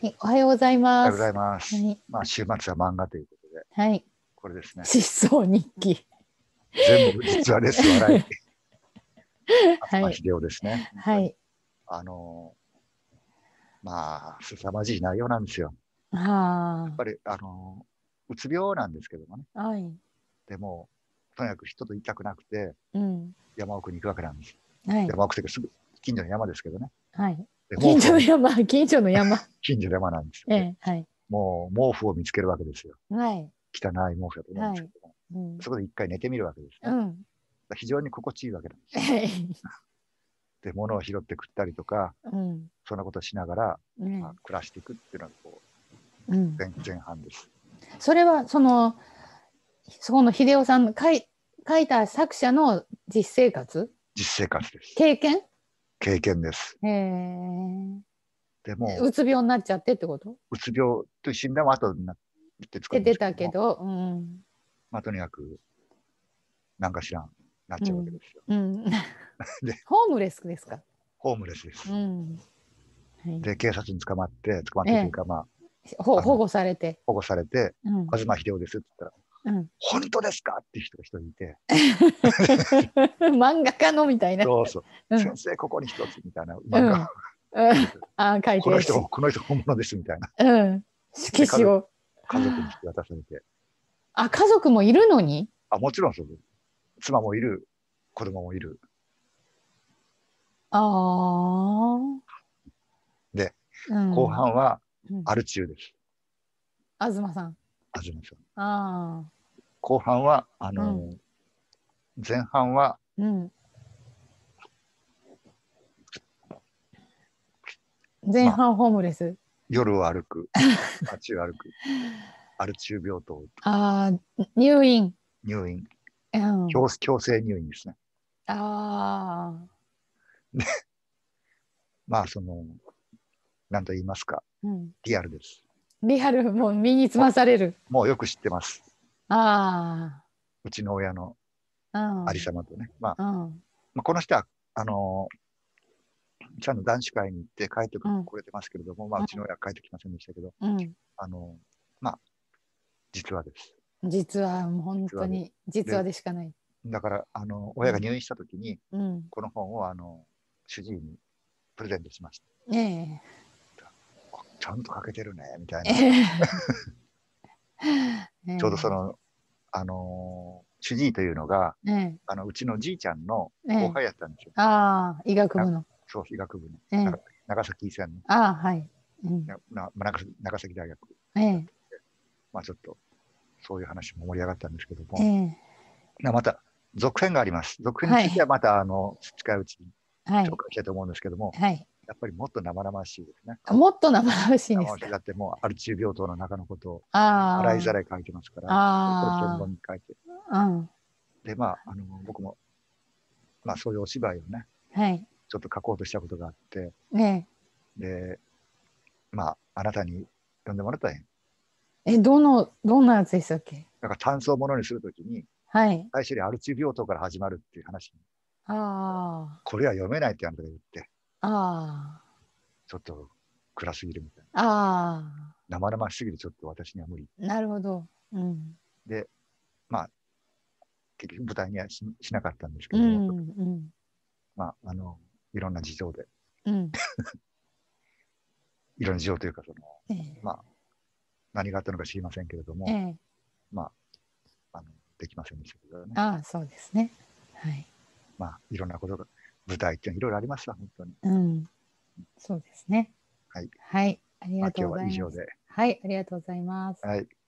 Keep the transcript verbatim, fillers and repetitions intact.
はいおはようございおはます。 ようございます。 はい。 まあ、週末は漫画ということで、 はい。 これですね。 失踪日記。 全部実話です。笑い。東はい。 秀夫ですね。本当に。 はい。 あのーまあ、凄まじい内容なんですよ。やっはぱり、あのーうつ病なんですけどもね。 あ。はい。 でも、とにかく人といたくなくて、 うん。 山奥に行くわけなんです。 はい。 山奥というか、すぐ近所の山ですけどね。 はい。 で、毛近布を見、 所の山、近所の山。 近所の山なんですよ。で、 ええ、はい。 もう毛布を見つけるわけですよ。 はい。 汚い毛布だと思うんではい。 すけども。 うん。 そこで一回寝てみるわけですね。 うん。 非常に心地いいわけなんです。 はい。 で、物を拾って食ったりとか、 うん。 そんなことをしながら、まあ、 ね。 暮らしていくっていうのがこうん。 う前前半です。 それは、その、そこの秀夫さんの書い、書いた作者の実生活実生活です。 経験。 経験です。 へえ。 でも、 うつ病になっちゃってってことうつ病という診断は後になってつくんで出てすけども、 たけど、うん。 まあ、とにかく、なんか知らん、なっちゃうわけうん。 ですよ。 うん。 で、 ホームレスですか。 ホームレスです。 うん。はい。 で、警察に捕まって、捕まっええ、 てというか、まあ、あの、 ほ保護されて。 保護されて、 うん。 東秀夫ですって言ったら、 うん。 本当ですかっていう人が一人いて、 漫画家のみたいな。 そうそう、 うん。 先生、ここに一つみたいな漫画をうん。うん。 くれて、 あ、書いこの人、 てし。 この人本物ですみたいな。 うん。 で、家族、 色紙を。 家族に引き渡されて、 あ、家族もいるのに。 あ、もちろんそうです。妻もいる、子供もいる。 ああ。 で、後うん。 半はうん。 アル中です。 東さん。 東さん。 ああ。 後半は、あうん。 の、前半は、 うん。前まあ、 半ホームレス。 夜を歩く、街を歩く、アル中病棟、 ああ、入院。 入院、 うん。 強強制入院ですね。 ああ。 で、まあ、その、なんと言いますか、 うん。 リアルです。 リアル、もう身につもまされる。 う、もうよく知ってます。 あうちの親のあ。 ありうん。 さまとね。まあ、 うん。 まあ、この人は、あの、ちゃんと男子会に行って帰ってうん。 くれてますけれども、まあ、うちの親は帰ってきませんでしたけど、 うん。 あの、まあ、実話です。 実は、もう本実話で。 当に、実で、 話でしかない。 だから、あの、 うん。 親が入院したときに、 うん。 この本を、あの、主治医にプレゼントしましええ。 た。ちゃんと書けてるね、みたいえな。 え。えちょうどそえ。 の、あのー主治医というのが、 ええ。 あの、うちのじいちゃんのええ。 後輩やったんですよ。 ああ、医学な部の。 そう、医学部の、 ええ。 長長崎医専の、 ああ、はい。うん。 なな長崎長崎大学ええ。 だったんで、まあちょっと、そういう話も盛り上がったんですけどえも、 え。 なまた、続編があります。続編にはい。 ついてはまた、あの、近いうちにはい。 紹介したいと思うんですけども、 はい。 やっぱりもっと生々しいですね。 もっと生々しいん生ですか。 々しいだってもう、アル中病棟の中のことを洗いざあらい書いてますかあ。 ら、これ専門あに書いて。 あ。うん。 で、まあ、あの、僕も、まあそういうお芝居をね、 はい。 ちょっと書こうとしたことがあって、 ねで、まあ、あなたに読んでもらったらええ。 え。え、どの、どんなやつでしたっけ。 だから単層ものにするときに、 はい。 最初にアル中病棟から始まるっていう話に、 あこれは読めないってあなたが言って、 あ。あちょっと暗すぎるみたいあ。ああ。 な。生々しすぎるちょっと私には無理。 なるほど。うん。 で、まあ、結局舞台にはししなかったんですけうれども、 ん。うん。 まあ、あの、いろんな事情で、 うん。 いろんな事情というか、その、 ええ。 まあ、何があったのか知りませんけれども、 ええ。 まあ、あの、できませんでしたけどね。 ああ、そうですね。はい。 まあ、いろんなことが、舞台っていうのはいろいろありますわ、本当に。 うん。そうですね。 はい。 はい。ありまあ、 がとう今日ございます。 は以上で。 はい。ありがとうございます。 はい。